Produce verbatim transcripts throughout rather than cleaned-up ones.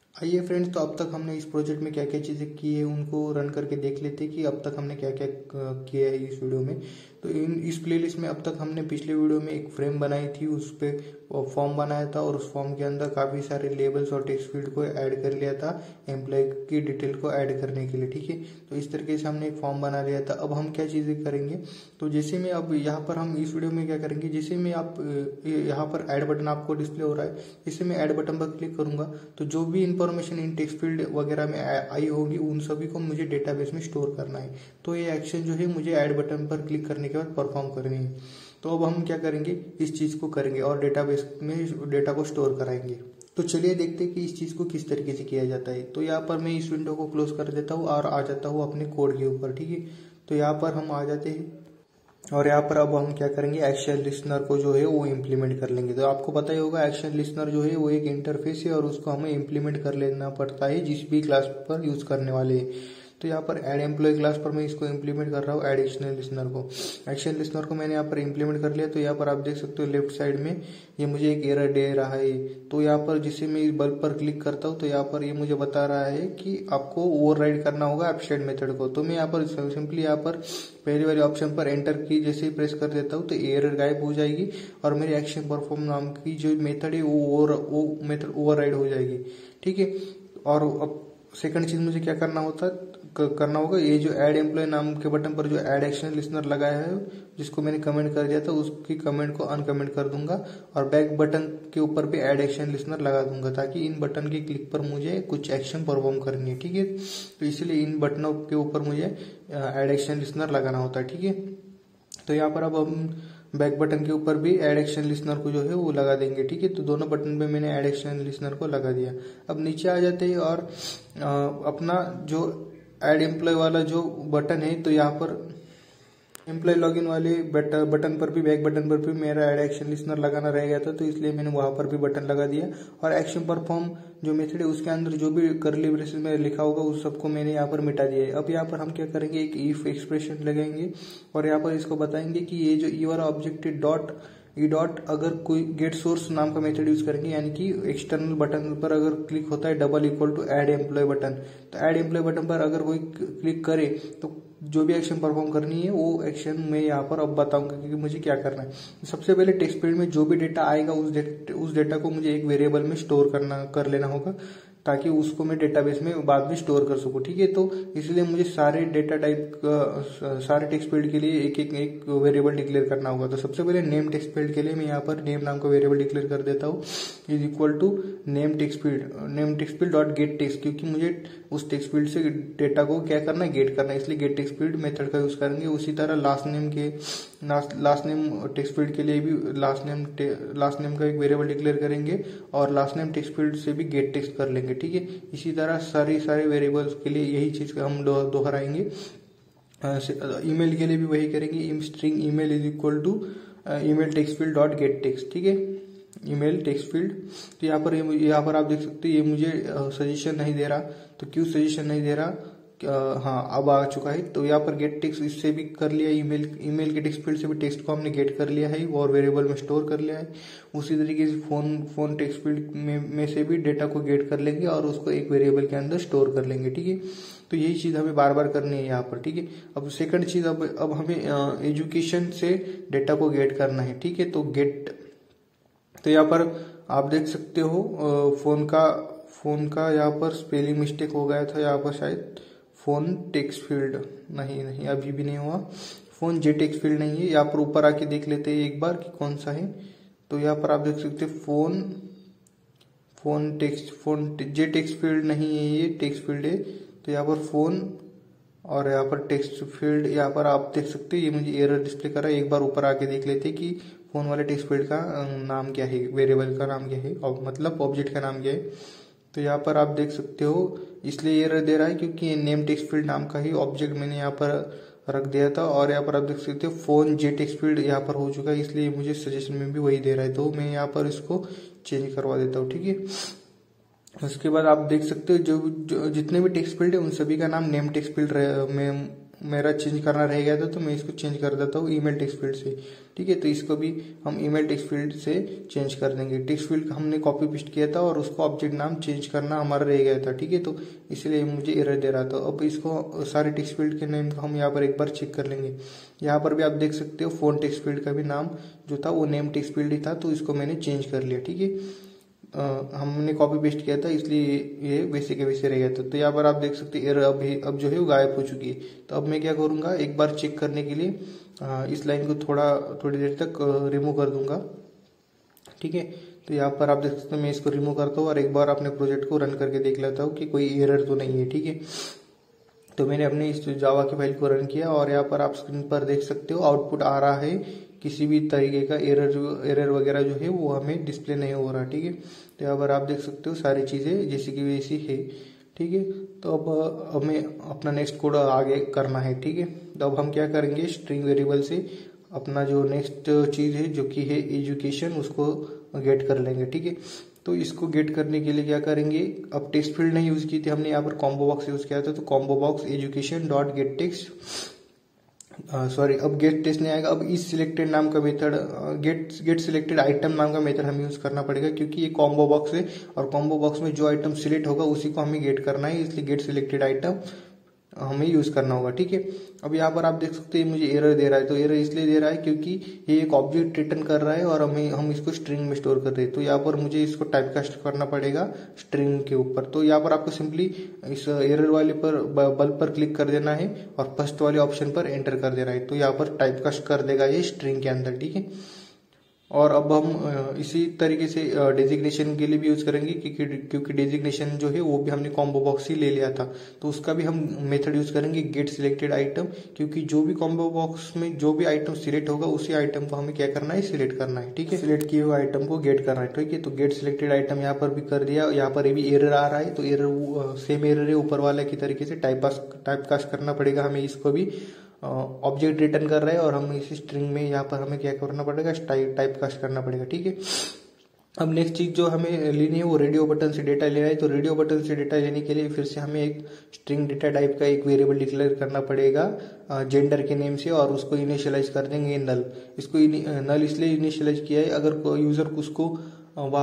आइए फ्रेंड्स, तो अब तक हमने इस प्रोजेक्ट में क्या क्या चीज़ें की है उनको रन करके देख लेते हैं कि अब तक हमने क्या क्या किया है इस वीडियो में। तो इन इस प्लेलिस्ट में अब तक हमने पिछले वीडियो में एक फ्रेम बनाई थी, उस पर फॉर्म बनाया था और उस फॉर्म के अंदर काफ़ी सारे लेबल्स और टेक्स्ट फील्ड को ऐड कर लिया था एम्प्लॉय की डिटेल को ऐड करने के लिए। ठीक है, तो इस तरीके से हमने एक फॉर्म बना लिया था। अब हम क्या चीज़ें करेंगे, तो जैसे में अब यहाँ पर हम इस वीडियो में क्या करेंगे, जैसे में आप यहाँ पर ऐड बटन आपको डिस्प्ले हो रहा है, जैसे मैं ऐड बटन पर क्लिक करूंगा तो जो भी इंफॉर्मेशन इन टेक्स्ट फील्ड वगैरह में आई होगी उन सभी को मुझे डेटाबेस में स्टोर करना है। तो ये एक्शन जो है मुझे ऐड बटन पर क्लिक करने के बाद परफॉर्म करनी है। तो अब हम क्या करेंगे, इस चीज को करेंगे और डेटाबेस में डेटा को स्टोर कराएंगे। तो चलिए देखते हैं कि इस चीज को किस तरीके से किया जाता है। तो यहाँ पर मैं इस विंडो को क्लोज कर देता हूँ और आ जाता हूँ अपने कोड के ऊपर। ठीक है, तो यहाँ पर हम आ जाते हैं और यहाँ पर अब हम क्या करेंगे, एक्शन लिस्नर को जो है वो इम्प्लीमेंट कर लेंगे। तो आपको पता ही होगा एक्शन लिस्नर जो है वो एक इंटरफेस है और उसको हमें इम्प्लीमेंट कर लेना पड़ता है जिस भी क्लास पर यूज करने वाले हैं। तो यहाँ पर ऐड एम्प्लॉय क्लास पर मैं इसको इम्प्लीमेंट कर रहा हूँ, ऐड एक्शन लिस्नर को। एक्शन लिस्नर को मैंने यहाँ पर इम्प्लीमेंट कर लिया। तो यहाँ पर आप देख सकते हो लेफ्ट साइड में ये मुझे एक एरर दे रहा है। तो यहाँ पर जिसे मैं इस बल्ब पर क्लिक करता हूँ तो यहाँ पर ये मुझे बता रहा है कि आपको ओवरराइड करना होगा एब्स्ट्रैक्ट मेथड को। तो मैं यहाँ पर सिंपली यहाँ पर पहले वाले ऑप्शन पर एंटर की जैसे ही प्रेस कर देता हूँ तो एरर गायब हो जाएगी और मेरी एक्शन परफॉर्म नाम की जो मेथड है वो ओवर वो मेथड ओवरराइड हो जाएगी। ठीक है, और अब सेकंड चीज मुझे क्या करना होता करना होगा, ये जो ऐड एम्प्लॉय नाम के बटन पर जो ऐड एक्शन लिस्नर लगाया है जिसको मैंने कमेंट कर दिया था उसकी कमेंट को अनकमेंट कर दूंगा और बैक बटन के ऊपर भी ऐड एक्शन लिस्नर लगा दूंगा ताकि इन बटन के क्लिक पर मुझे कुछ एक्शन परफॉर्म करनी है। ठीक है, तो इसलिए इन बटनों के ऊपर मुझे ऐड एक्शन लिस्नर लगाना होता है। ठीक है, तो यहाँ पर अब हम बैक बटन के ऊपर भी ऐड एक्शन लिस्नर को जो है वो लगा देंगे। ठीक है, तो दोनों बटन पे मैंने ऐड एक्शन लिस्नर को लगा दिया। अब नीचे आ जाते हैं और आ, अपना जो ऐड एम्प्लॉय वाला जो बटन है तो यहाँ पर एम्प्लॉय लॉगिन वाले बटन पर भी बैक बटन पर भी मेरा ऐड एक्शन लिस्नर लगाना रह गया था, तो इसलिए मैंने वहां पर भी बटन लगा दिया। और एक्शन परफॉर्म जो मेथड है उसके अंदर जो भी कर्ली ब्रेसेस में लिखा होगा उस सबको मैंने यहाँ पर मिटा दिया है। अब यहाँ पर हम क्या करेंगे, एक इफ एक्सप्रेशन लगाएंगे और यहाँ पर इसको बताएंगे कि ये जो ई वाला ऑब्जेक्ट है डॉट ई डॉट अगर कोई गेट सोर्स नाम का मेथड यूज करेंगे, यानी कि एक्सटर्नल बटन पर अगर क्लिक होता है double equal to add employ button, तो ऐड एम्प्लॉय बटन पर अगर कोई क्लिक करे तो जो भी एक्शन परफॉर्म करनी है वो एक्शन मैं यहाँ पर अब बताऊंगा कि मुझे क्या करना है। सबसे पहले टेक्स्ट फील्ड में जो भी डेटा आएगा उस डेटा उस डेटा को मुझे एक वेरिएबल में स्टोर करना कर लेना होगा ताकि उसको मैं डेटाबेस में बाद में स्टोर कर सकूं। ठीक है, तो इसलिए मुझे सारे डेटा टाइप सारे टेक्स्ट फील्ड के लिए एक एक एक वेरिएबल डिक्लेयर करना होगा। तो सबसे पहले नेम टेक्स्ट फील्ड के लिए मैं यहाँ पर नेम नाम का वेरिएबल डिक्लेयर कर देता हूँ, is equal to name text field name text field dot get text, क्योंकि मुझे उस टेक्स्ट फील्ड से डेटा को क्या करना है, गेट करना है, इसलिए गेट टेक्स्ट फील्ड मेथड का यूज करेंगे। उसी तरह लास्ट नेम के लास्ट नेम टेक्स्ट फील्ड के लिए भी लास्ट नेम लास्ट नेम का एक वेरिएबल डिक्लेयर करेंगे और लास्ट नेम टेक्स्ट फील्ड से भी गेट टेक्स्ट कर लेंगे। ठीक है, इसी तरह सारे सारे वेरिएबल्स के लिए यही चीज हम दोहराएंगे। ईमेल के लिए भी वही करेंगे, string email is equal to email text field dot get text. ठीक है, ईमेल टेक्स्ट फील्ड। तो यहाँ पर यहाँ पर आप देख सकते हैं ये मुझे सजेशन नहीं दे रहा, तो क्यों सजेशन नहीं दे रहा, हाँ अब आ चुका है। तो यहाँ पर गेट टेक्स्ट इससे भी कर लिया, ईमेल ईमेल के टेक्स्ट फील्ड से भी टेक्स्ट को हमने गेट कर लिया है और वेरिएबल में स्टोर कर लिया है। उसी तरीके से फोन फोन टेक्स्ट फील्ड में, में से भी डेटा को गेट कर लेंगे और उसको एक वेरिएबल के अंदर स्टोर कर लेंगे। ठीक है, तो यही चीज हमें बार बार करनी है यहाँ पर। ठीक है, अब सेकंड चीज अब अब हमें एजुकेशन से डेटा को गेट करना है। ठीक है, तो गेट, तो यहाँ पर आप देख सकते हो फोन का फोन का यहाँ पर स्पेलिंग मिस्टेक हो गया था, यहाँ पर शायद फोन टेक्स्ट फील्ड नहीं नहीं अभी भी नहीं हुआ, फोन जे टेक्स्ट फील्ड नहीं है। यहाँ पर ऊपर आके देख लेते हैं एक बार कि कौन सा है। तो यहाँ पर आप देख सकते हैं phone phone text phone J text field नहीं है, ये टेक्स्ट फील्ड है। तो यहाँ पर फोन और यहाँ पर टेक्स्ट फील्ड, यहाँ पर आप देख सकते हैं ये मुझे एरर डिस्प्ले कर रहा है। एक बार ऊपर आके देख लेते हैं कि फोन वाले टेक्स्ट फील्ड का नाम क्या है, वेरिएबल का नाम क्या है, और मतलब ऑब्जेक्ट का नाम क्या है। तो यहाँ पर आप देख सकते हो इसलिए एरर दे रहा है क्योंकि ये नेम टेक्स्ट फील्ड नाम का ही ऑब्जेक्ट मैंने यहाँ पर रख दिया था। और यहाँ पर आप देख सकते हो फोन जे टेक्स्ट फील्ड यहाँ पर हो चुका है, इसलिए मुझे सजेशन में भी वही दे रहा है। तो मैं यहाँ पर इसको चेंज करवा देता हूँ। ठीक है, उसके बाद आप देख सकते हो जो, जो जितने भी टेक्स्ट फील्ड है उन सभी का नाम नेम टेक्स्ट फील्ड में मेरा चेंज करना रह गया था, तो मैं इसको चेंज कर देता हूँ ईमेल टेक्स्ट फील्ड से। ठीक है, तो इसको भी हम ईमेल टेक्स्ट फील्ड से चेंज कर देंगे। टेक्स्ट फील्ड हमने कॉपी पेस्ट किया था और उसको ऑब्जेक्ट नाम चेंज करना हमारा रह गया था। ठीक है, तो इसलिए मुझे एरर दे रहा था। अब इसको सारे टेक्स्ट फील्ड के नेम को हम यहाँ पर एक बार चेक कर लेंगे। यहाँ पर भी आप देख सकते हो फोन टेक्स्ट फील्ड का भी नाम जो था वो नेम टेक्स्ट फील्ड ही था, तो इसको मैंने चेंज कर लिया। ठीक है, Uh, हमने कॉपी पेस्ट किया था इसलिए ये वैसे के वैसे रह गया था। तो यहाँ पर आप देख सकते हैं एरर अब अब जो है वो गायब हो चुकी है। तो अब मैं क्या करूँगा, एक बार चेक करने के लिए uh, इस लाइन को थोड़ा थोड़ी देर तक रिमूव कर दूंगा। ठीक है, तो यहाँ पर आप देख सकते हैं मैं इसको रिमूव करता हूँ और एक बार अपने प्रोजेक्ट को रन करके देख लेता हूँ कि कोई एरर तो नहीं है। ठीक है, तो मैंने अपने इस जावा की फाइल को रन किया और यहाँ पर आप स्क्रीन पर देख सकते हो आउटपुट आ रहा है। किसी भी तरीके का एरर जो एरर वगैरह जो है वो हमें डिस्प्ले नहीं हो रहा। ठीक है, तो यहाँ पर आप देख सकते हो सारी चीज़ें जैसी की वैसी है। ठीक है, तो अब हमें अपना नेक्स्ट कोड आगे करना है। ठीक है, तो अब हम क्या करेंगे, स्ट्रिंग वेरिएबल से अपना जो नेक्स्ट चीज़ है जो कि है एजुकेशन उसको गेट कर लेंगे। ठीक है, तो इसको गेट करने के लिए क्या करेंगे, अब टेक्स्ट फील्ड नहीं यूज की थी हमने, यहाँ पर कॉम्बो बॉक्स यूज किया था। तो combo box education dot get text sorry अब गेट टेक्स्ट नहीं आएगा। अब इस सिलेक्टेड नाम का method get get selected item नाम का मेथड हमें यूज करना पड़ेगा, क्योंकि ये कॉम्बो बॉक्स है और कॉम्बो बॉक्स में जो आइटम सिलेक्ट होगा उसी को हमें गेट करना है, इसलिए गेट सिलेक्टेड आइटम हमें यूज करना होगा। ठीक है, अब यहाँ पर आप देख सकते हैं मुझे एरर दे रहा है। तो एरर इसलिए दे रहा है क्योंकि ये एक ऑब्जेक्ट रिटर्न कर रहा है और हमें हम इसको स्ट्रिंग में स्टोर कर रहे हैं। तो यहाँ पर मुझे इसको टाइपकास्ट करना पड़ेगा स्ट्रिंग के ऊपर। तो यहाँ पर आपको सिंपली इस एरर वाले पर बल्ब पर क्लिक कर देना है और फर्स्ट वाले ऑप्शन पर एंटर कर देना है। तो यहाँ पर टाइपकास्ट कर देगा ये स्ट्रिंग के अंदर। ठीक है, और अब हम इसी तरीके से डेजिग्नेशन के लिए भी यूज करेंगे, क्योंकि क्योंकि डेजिग्नेशन जो है वो भी हमने कॉम्बो बॉक्स ही ले लिया था। तो उसका भी हम मेथड यूज करेंगे गेट सिलेक्टेड आइटम, क्योंकि जो भी कॉम्बो बॉक्स में जो भी आइटम सिलेक्ट होगा उसी आइटम को हमें क्या करना है, सिलेक्ट करना है। ठीक है, सिलेक्ट किए हुए आइटम को गेट करना है। ठीक है, तो गेट सिलेक्टेड आइटम यहाँ पर भी कर दिया। यहाँ पर भी एरर आ रहा है, तो एरर सेम एरर है ऊपर वाले की तरीके से टाइपकास्ट टाइपकास्ट करना पड़ेगा हमें। इसको भी ऑब्जेक्ट रिटर्न कर रहा है और हम इसी स्ट्रिंग में यहाँ पर हमें क्या करना पड़ेगा, टाइप कास्ट करना पड़ेगा। ठीक है, अब नेक्स्ट चीज जो हमें लेनी है वो रेडियो बटन से डेटा लेना है। तो रेडियो बटन से डेटा लेने के लिए फिर से हमें एक स्ट्रिंग डेटा टाइप का एक वेरिएबल डिक्लेयर करना पड़ेगा जेंडर के नेम से, और उसको इनिशियलाइज कर देंगे नल। इसको नल इसलिए इनिशियलाइज किया है, अगर यूजर उसको वहां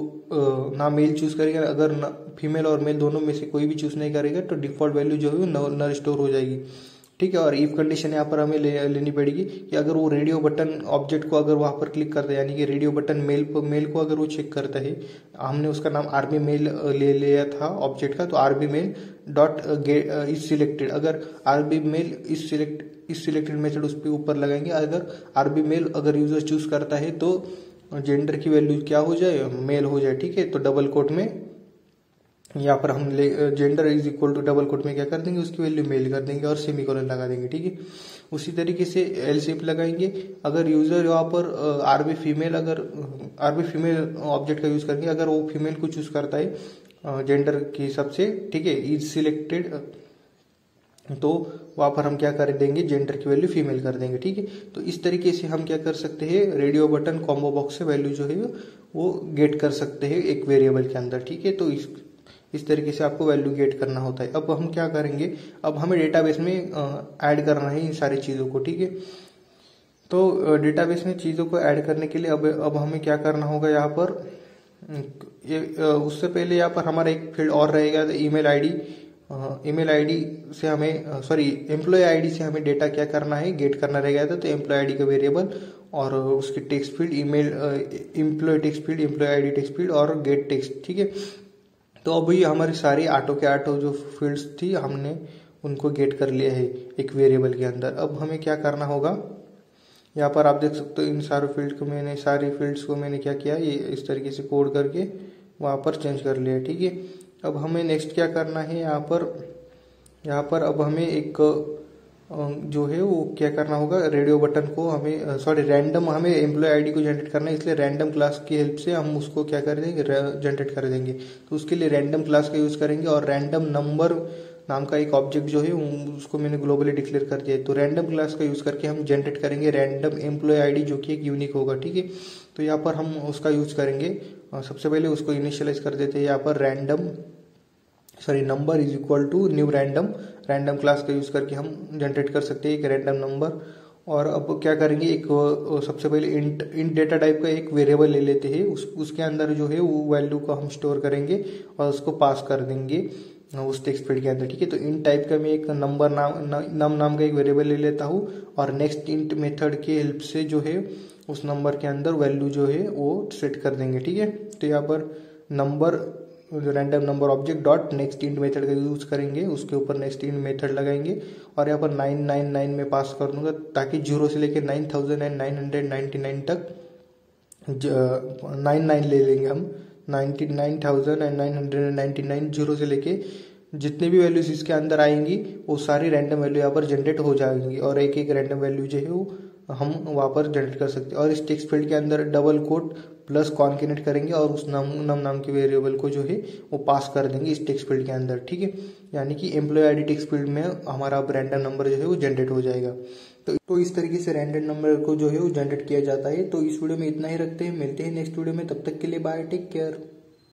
पर ना मेल चूज करेगा, अगर फीमेल और मेल दोनों में से कोई भी चूज नहीं करेगा तो डिफॉल्ट वैल्यू जो है नल स्टोर हो जाएगी। ठीक है, और इफ कंडीशन यहाँ पर हमें ले, लेनी पड़ेगी कि अगर वो रेडियो बटन ऑब्जेक्ट को अगर वहां पर क्लिक करता है, यानी कि रेडियो बटन मेल मेल को अगर वो चेक करता है, हमने उसका नाम आरबी मेल ले लिया था ऑब्जेक्ट का, तो RB mail dot is selected, अगर आरबी मेल इज सिलेक्ट इस सिलेक्टेड मेथड उस पर ऊपर लगाएंगे, अगर आरबी मेल अगर यूजर चूज करता है तो जेंडर की वैल्यू क्या हो जाए, मेल हो जाए। ठीक है, तो डबल कोट में यहाँ पर हम gender is equal to double quote में क्या कर देंगे, उसकी वैल्यू मेल कर देंगे और सेमीकोलन लगा देंगे। ठीक है, उसी तरीके से एल शेप लगाएंगे। अगर यूजर यहाँ पर आरबी फीमेल अगर आरबी फीमेल ऑब्जेक्ट का यूज करेंगे, अगर वो फीमेल को चूज करता है जेंडर के हिसाब से, ठीक है, इज सिलेक्टेड, तो वहां पर हम क्या कर देंगे, जेंडर की वैल्यू फीमेल कर देंगे। ठीक है, तो इस तरीके से हम क्या कर सकते हैं, रेडियो बटन कॉम्बो बॉक्स से वैल्यू जो है वो गेट कर सकते हैं एक वेरिएबल के अंदर। ठीक है, तो इस इस तरीके से आपको वैल्यू गेट करना होता है। अब हम क्या करेंगे, अब हमें डेटाबेस में ऐड करना है इन सारी चीजों को। ठीक है, तो डेटाबेस में चीजों को ऐड करने के लिए अब अब हमें क्या करना होगा, यहाँ पर ये उससे पहले यहाँ पर हमारा एक फील्ड और रहेगा, ईमेल आईडी। ईमेल आईडी से हमें सॉरी एम्प्लॉय आईडी से हमें डेटा क्या करना है, गेट करना रह गया था। तो एम्प्लॉय आईडी का वेरिएबल और उसकी text field email employ text field, employ ID text field और गेट टेक्स्ट। ठीक है, तो अभी हमारी सारी आटो के आटो जो फील्ड्स थी हमने उनको गेट कर लिया है एक वेरिएबल के अंदर। अब हमें क्या करना होगा, यहाँ पर आप देख सकते हो इन सारे फील्ड को मैंने सारी फील्ड्स को मैंने क्या किया, ये इस तरीके से कोड करके वहाँ पर चेंज कर लिया। ठीक है, अब हमें नेक्स्ट क्या करना है, यहाँ पर यहाँ पर अब हमें एक जो है वो क्या करना होगा, रेडियो बटन को हमें सॉरी रैंडम हमें एम्प्लॉय आईडी को जनरेट करना है, इसलिए रैंडम क्लास की हेल्प से हम उसको क्या कर देंगे, जनरेट कर देंगे। तो उसके लिए रैंडम क्लास का यूज करेंगे और रैंडम नंबर नाम का एक ऑब्जेक्ट जो है उसको मैंने ग्लोबली डिक्लेयर कर दिया है। तो रैंडम क्लास का यूज करके हम जनरेट करेंगे रैंडम एम्प्लॉय आईडी जो कि एक यूनिक होगा। ठीक है, तो यहाँ पर हम उसका यूज करेंगे। सबसे पहले उसको इनिशियलाइज कर देते हैं यहाँ पर random sorry number is equal to new random, random class का यूज करके हम जनरेट कर सकते हैं एक रैंडम नंबर। और अब क्या करेंगे, एक सबसे पहले इंट इंट डेटा टाइप का एक वेरिएबल ले लेते हैं, उस उसके अंदर जो है वो वैल्यू को हम स्टोर करेंगे और उसको पास कर देंगे उस टेक्स्ट फील्ड के अंदर, ठीक है। तो इंट टाइप का मैं एक नंबर नाम नम नाम का एक वेरिएबल ले लेता हूँ और नेक्स्ट इंट मेथड के हेल्प से जो है उस नंबर के अंदर वैल्यू जो है वो सेट कर देंगे, ठीक है। तो यहाँ पर number random number object dot next int method का यूज करेंगे, उसके ऊपर नेक्स्ट इंट मेथड लगाएंगे और यहाँ पर नाइन नाइन नाइन में पास कर दूंगा ताकि जीरो से लेकर nine thousand and nine hundred ninety nine तक नाइन नाइन ले लेंगे हम, ninety nine thousand and nine hundred and ninety nine zero से लेके जितने भी वैल्यूज इसके अंदर आएंगी वो सारी रैंडम वैल्यू यहाँ पर जनरेट हो जाएंगी और एक एक रैंडम वैल्यू जो है वो हम वहाँ पर जनरेट कर सकते हैं। और इस टेक्स्ट फील्ड के अंदर डबल कोट प्लस कॉन्केनेट करेंगे और उस नाम नम नाम के वेरिएबल को जो है वो पास कर देंगे इस टेक्स्ट फील्ड के अंदर, ठीक है। यानी कि एम्प्लॉय आईडी टेक्स्ट फील्ड में हमारा अब रैंडम नंबर जो है वो जनरेट हो जाएगा। तो, तो इस तरीके से रैंडम नंबर को जो है वो जनरेट किया जाता है। तो इस वीडियो में इतना ही रखते हैं, मिलते हैं नेक्स्ट वीडियो में, तब तक के लिए बाय, टेक केयर।